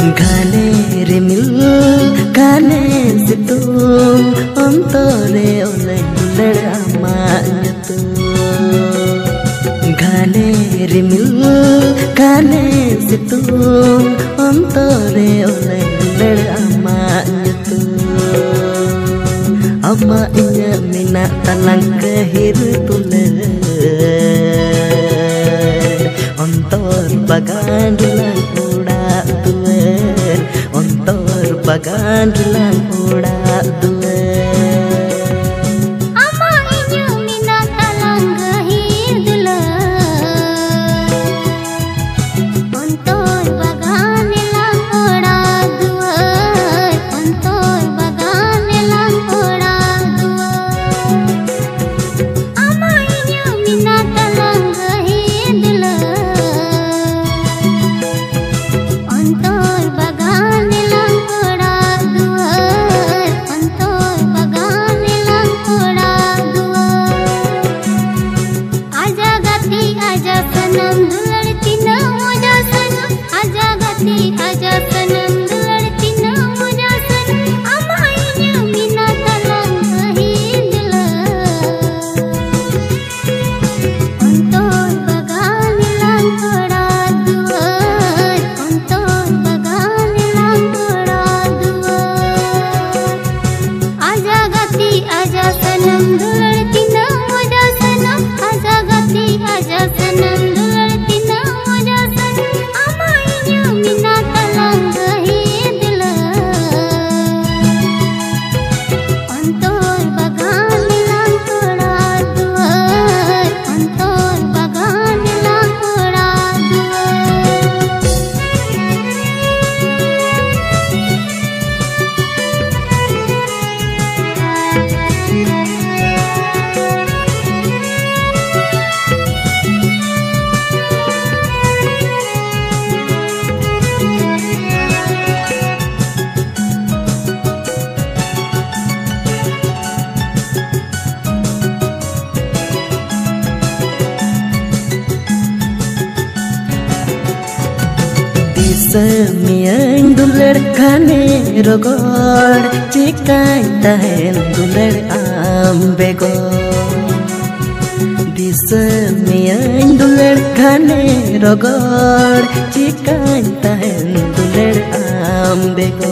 घाने रिमिल घाने सितुं अंतरे ओले दुलड़ आमात घाने रिमिल घाने सितुं अंतरे ओले दुलड़ आमात अम्मा इnya mina talang kahir tulen ontor bagan dulang uda tulen ontor bagan dulang uda tulen amma inya mina talang kahir tulen ontor bagan dulang uda tulen ontor bagan dulang uda Semiang dular khane rogor cikai tahen dular ambego di semiang dular khane rogor cikai tahen dular ambego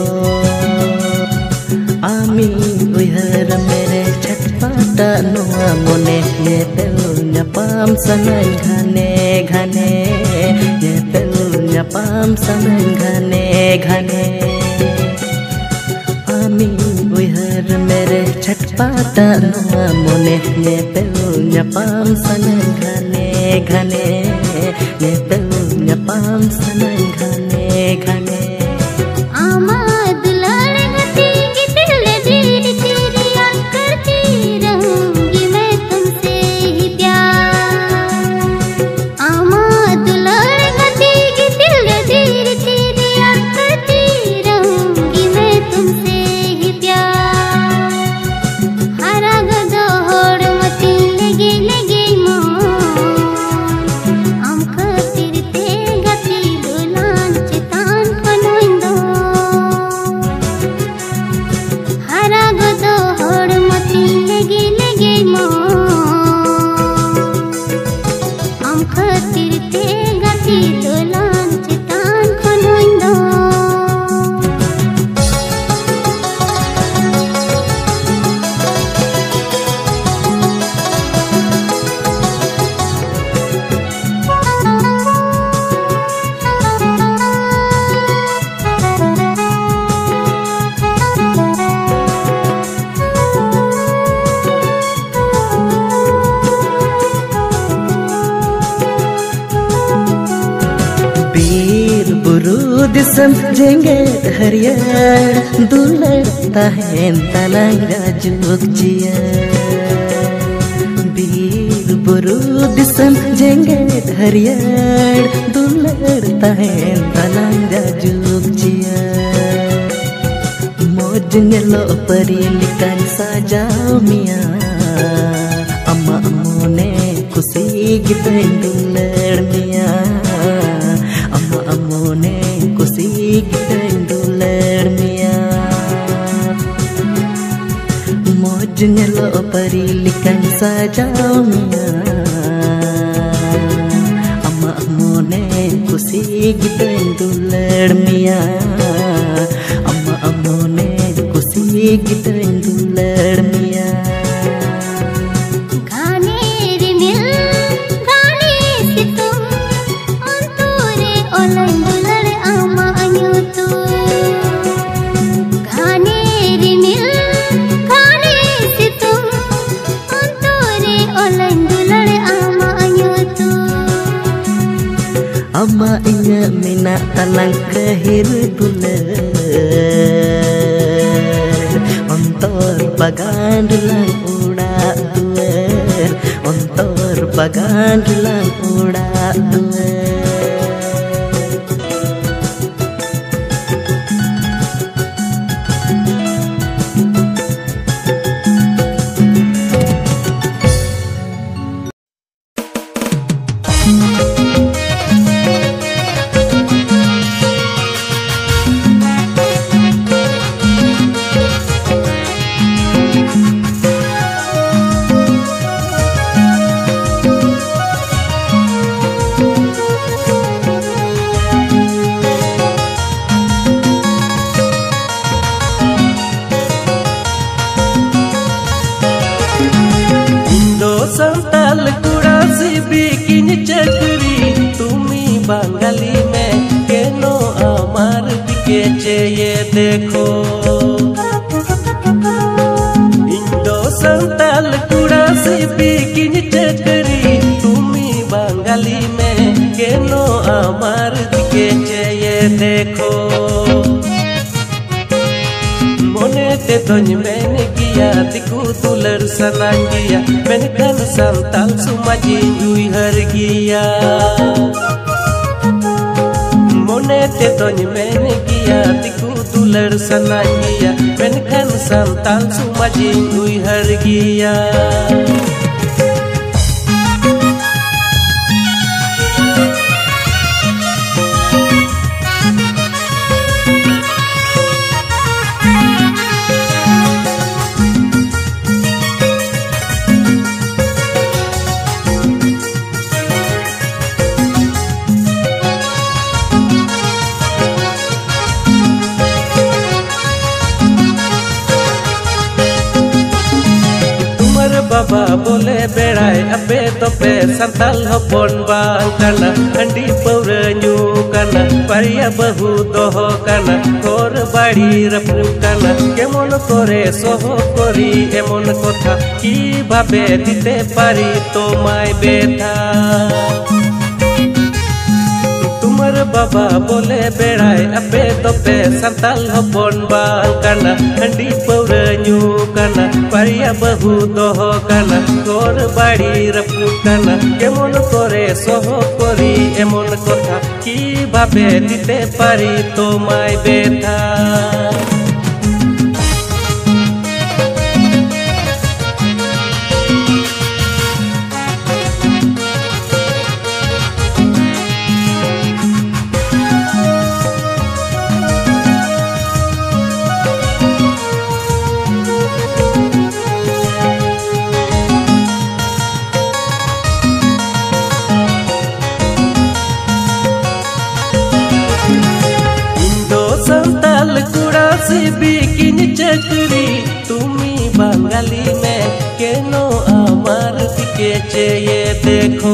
ami uihar mere chatpata noa mone nyepel nyapam sanai ghane ghane nyepel nyapam sanai ghane ghane ami uihar mere chatpata noa mone nyepel nyapam sanai ghane ghane nyepel nyapam sanai ghane ghane Disam jengget harian dular tahen talangga juk jia bir buru disam jengget harian dular tahen talangga juk jia moj ngelo perilikan sajau mia amma amone kusi gitain dular mia amma amone kusi gitain kan sajaunya amak mone kusi gitarin dular mia amak mone kusi gitarin dular mia Ama inya mina talang kahir duler ontor bagan dulang uda duer ontor bagan dulang uda duer Santal कुड़ासी बिकिन चक्री तुम्ही बंगाली में केनो अमर दिखे ये देखो इंदो संताल कुड़ासी बिकिन चक्री तुम्ही बंगाली में केनो अमर दिखे ये देखो मोने ते दोñ मैंने किया दिखू दुलर सनांगिया मैंने कन संताल सुमाजी जुई हर गिया मोने ते दोñ मैंने किया दिखू दुलर सनांगिया मैंने कन संताल सुमाजी जुई हर गिया बाबा बोले बेड़ाय अबे तो पे संताल हपन बांग काना अंडी पौरे न्यू काना परिया बहु दोहो काना कोर बाड़ी रपू काना केमन करे सोहो करी एमन कथा की भाबे दिते पारी तो माय बेथा तुमर बाबा बोले बेड़ाय अबे तो पे संताल हपन बांग काना अंडी पौरे न्यू काना परिया बहु दोहो काना कोर बाड़ी रपू काना केमन करे सोहो करी एमन कथा की भाबे दिते पारी तो माय बेथा बिकिन चक्री तुम्ही बंगाली में केनो अमर दिखे ये देखो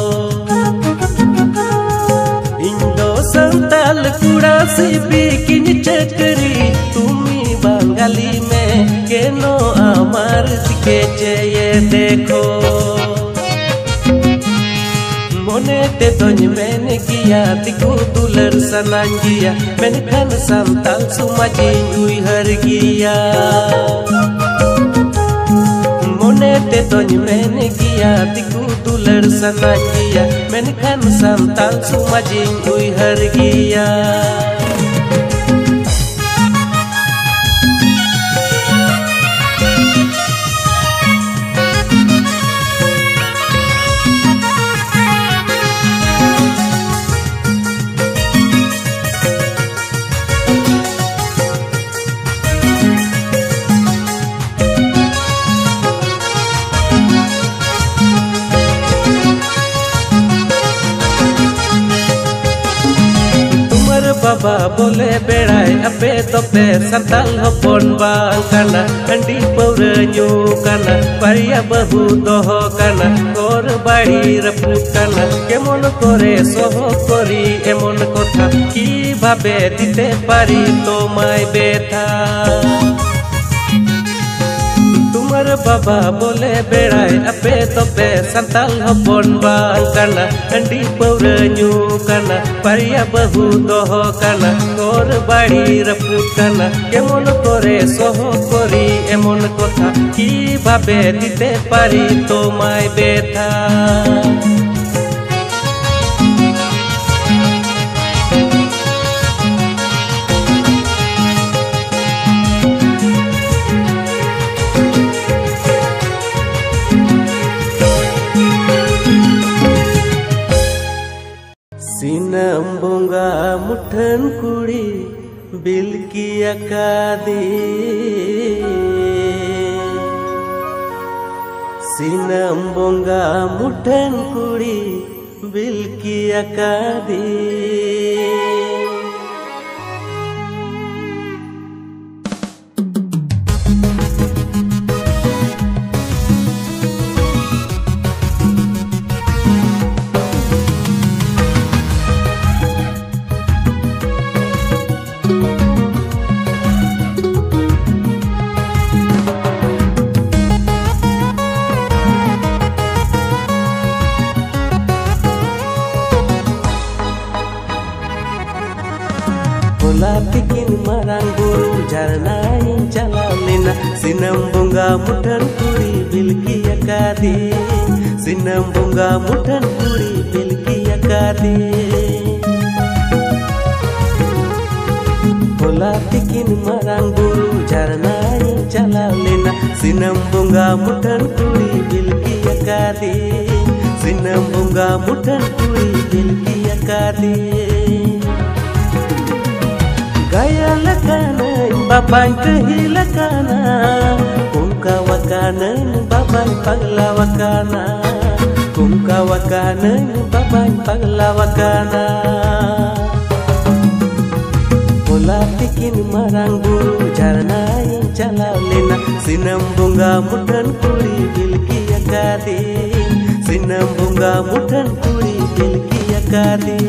इंदो संताल कुड़ासी बिकिन चक्री तुम्ही बंगाली में केनो अमर दिखे ये देखो मोने ते दोñ मैंने किया दिखू दुलर सनांगिया मैंने कन संताल सुमाजी जुई हर गिया मोने ते दोñ मैंने किया दिखू दुलर सनांगिया मैंने कन संताल सुमाजी जुई हर गिया बाबा बोले बेड़ाय अपे तोपे संताल हपन बांग काना हंडी पौरे न्यू काना पारिया बहु दोहो काना कोर बाड़ी रपुट काना केमन करे सोहो करी एमन कथा की भाबे दिते पारी तोमाय बेथा तुमर बाबा बोले बेड़ाय अपे तोपे संताल हपन बांग काना हंडी पौरे न्यू काना पारिया बहु दोहो काना कोर बाड़ी रपुट काना केमन करे सोहो करी एमन कथा की भाबे दिते पारी तोमाय बेथा सिनम बोंगा मुठन कुड़ी बिलकी अकादी सिनम बोंगा मुठन कुड़ी बिलकी अकादी Tikin marang guru jarnai jalalina sinam bunga mutan kuri bilki akadi sinam bunga mutan kuri bilki akadi Bola tikin marang guru jarnai jalalina sinam bunga mutan kuri bilki akadi sinam bunga mutan kuri bilki akadi Gaya lakana babai kehi lakana kumka wakana babai pagla wakana kumka wakana babai pagla wakana Bola tikin marang guru jarnai jalalina sinam bunga mutan kuri bilki akadi sinam bunga mutan kuri bilki akadi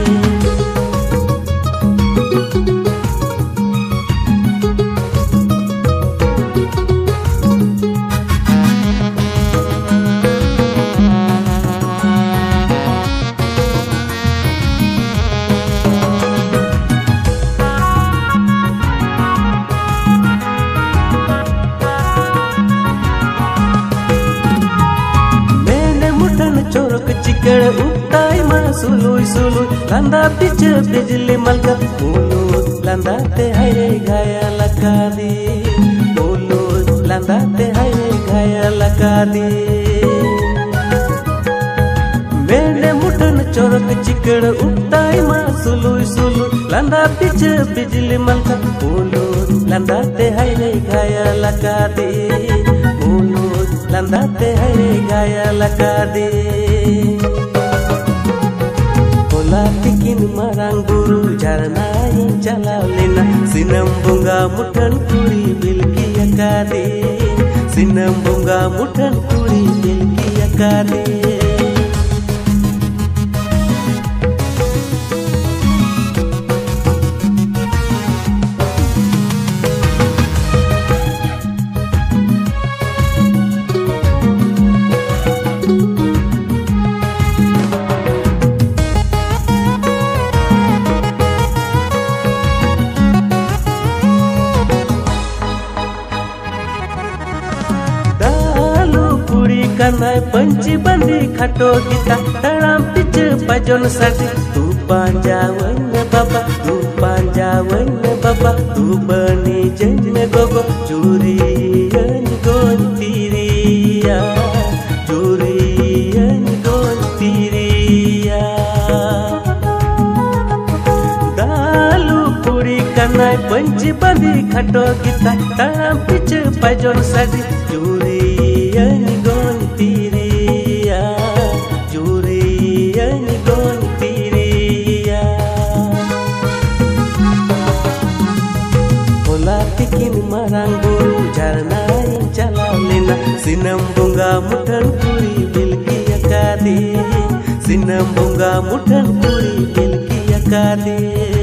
चिकड़ उगताई मा सुलुई सुलुई लंदा पीछे बिजली मलका मुलुस लंदा ते हरे घाया लगा दी मुलुस लंदा ते हरे घाया लगा दी मेरे मुठन चोरक चिकड़ उगताई मा सुलुई सुलुई लंदा पीछे बिजली मलका मुलुस लंदा ते हरे घाया लगा दी मुलुस लंदा ते हरे घाया लगा दी Tikin marang guru jarnai jalalina sinam bunga mutan kuri bilki akadi sinam bunga mutan kuri bilki akadi Kanai panci bandi khato kita dalam pice pajon sadi tu panjawanya baba tu panjawanya baba tu bani jenne gogo curian gontiriya curian gontiriya dalu puri kanai panci bandi khato kita dalam pice pajon sadi curian gontiriya curian gontiriya sinam bunga mutan kuri bilki akade sinam bunga mutan kuri bilki akade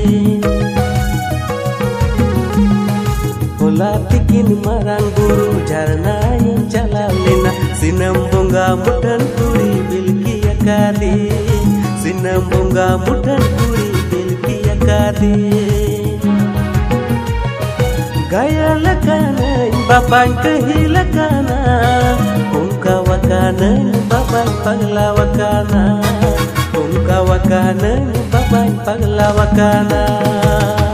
hola tikin marang guru jarna yang jalalena sinam bunga mutan kuri bilki akade sinam bunga mutan kuri bilki akade gaya lakana bapan kehilakana ungka wakana bapan paglawakana ungka wakana bapan paglawakana